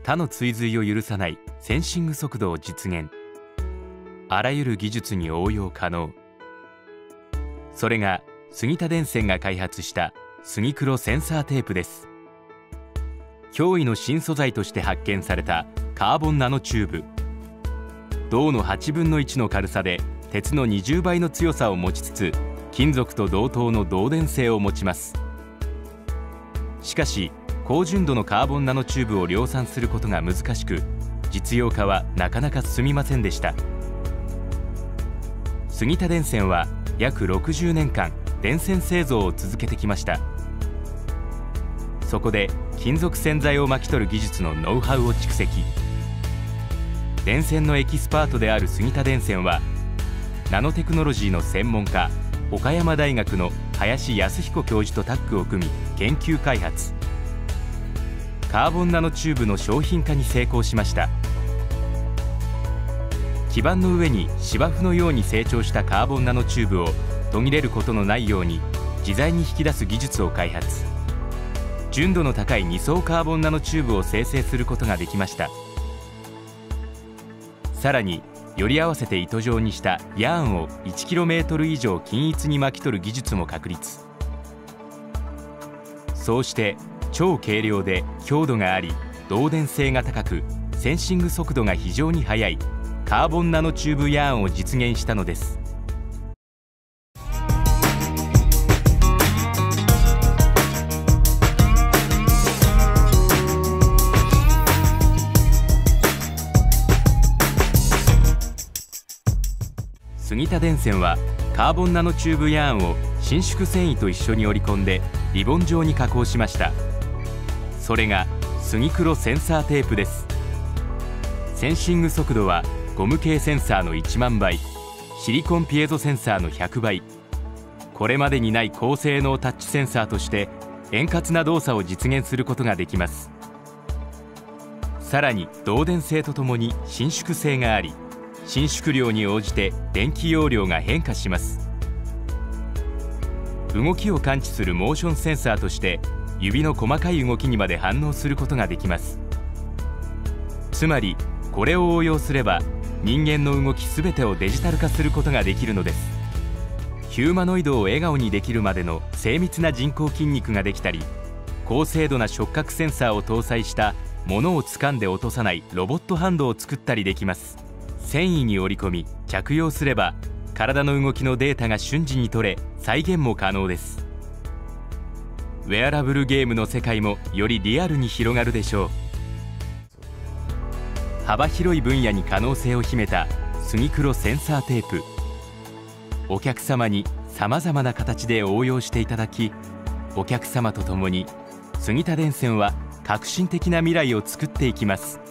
他の追随を許さないセンシング速度を実現。あらゆる技術に応用可能。それが杉田電線が開発した杉黒センサーテープです。驚異の新素材として発見されたカーボンナノチューブ。銅の8分の1の軽さで鉄の20倍の強さを持ちつつ、金属と同等の導電性を持ちます。しかし高純度のカーボンナノチューブを量産することが難しく、実用化はなかなか進みませんでした。杉田電線は約60年間電線製造を続けてきました。そこで金属洗剤を巻き取る技術のノウハウを蓄積。電線のエキスパートである杉田電線は、ナノテクノロジーの専門家岡山大学の林康彦教授とタッグを組み研究開発。カーボンナノチューブの商品化に成功しました。基板の上に芝生のように成長したカーボンナノチューブを途切れることのないように自在に引き出す技術を開発。純度の高い2層カーボンナノチューブを生成することができました。さらにより合わせて糸状にしたヤーンを 1km 以上均一に巻き取る技術も確立。そうして超軽量で強度があり導電性が高くセンシング速度が非常に速いカーボンナノチューブヤーンを実現したのです。杉田電線はカーボンナノチューブヤーンを伸縮繊維と一緒に織り込んでリボン状に加工しました。それが杉黒センサーテープです。センシング速度はゴム系センサーの1万倍、シリコンピエゾセンサーの100倍。これまでにない高性能タッチセンサーとして円滑な動作を実現することができます。さらに導電性とともに伸縮性があり、伸縮量に応じて電気容量が変化します。動きを感知するモーションセンサーとして指の細かい動きにまで反応することができます。つまりこれを応用すれば人間の動き全てをデジタル化することができるのです。ヒューマノイドを笑顔にできるまでの精密な人工筋肉ができたり、高精度な触覚センサーを搭載した物を掴んで落とさないロボットハンドを作ったりできます。繊維に織り込み着用すれば体の動きのデータが瞬時に取れ再現も可能です。ウェアラブルゲームの世界もよりリアルに広がるでしょう。幅広い分野に可能性を秘めた杉黒センサーテープ。お客様にさまざまな形で応用していただき、お客様と共に杉田電線は革新的な未来を作っていきます。